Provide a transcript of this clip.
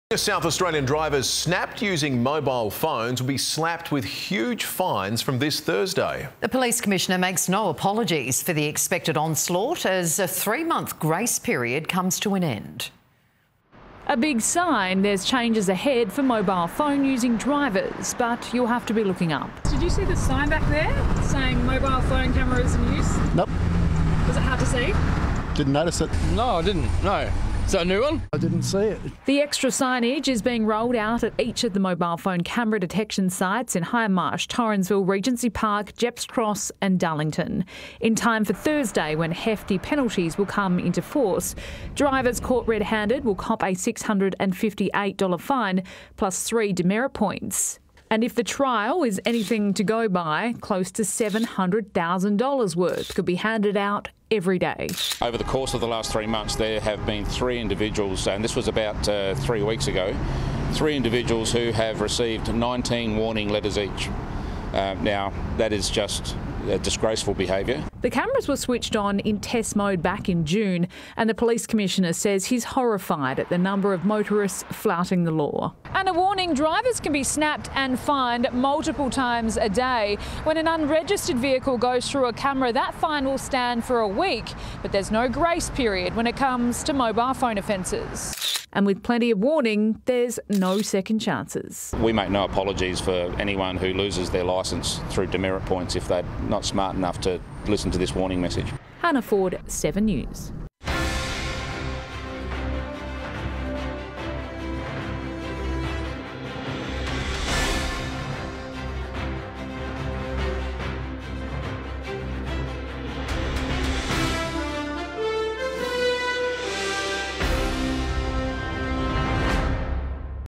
South Australian drivers snapped using mobile phones will be slapped with huge fines from this Thursday. The Police Commissioner makes no apologies for the expected onslaught as a 3-month grace period comes to an end. A big sign, there's changes ahead for mobile phone using drivers, but you'll have to be looking up. Did you see the sign back there saying mobile phone cameras in use? Nope. Was it hard to see? Didn't notice it. No, I didn't. No. Is that a new one? I didn't see it. The extra signage is being rolled out at each of the mobile phone camera detection sites in Hindmarsh, Torrensville, Regency Park, Jepps Cross and Darlington. In time for Thursday, when hefty penalties will come into force. Drivers caught red-handed will cop a $658 fine plus 3 demerit points. And if the trial is anything to go by, close to $700,000 worth could be handed out every day. Over the course of the last 3 months, there have been 3 individuals, and this was about 3 weeks ago, 3 individuals who have received 19 warning letters each. Now, that is just disgraceful behaviour. The cameras were switched on in test mode back in June, and the Police Commissioner says he's horrified at the number of motorists flouting the law. And a warning, drivers can be snapped and fined multiple times a day. When an unregistered vehicle goes through a camera, that fine will stand for a week, but there's no grace period when it comes to mobile phone offences. And with plenty of warning, there's no second chances. We make no apologies for anyone who loses their licence through demerit points if they're not smart enough to listen to this warning message. Hannah Ford, 7 News.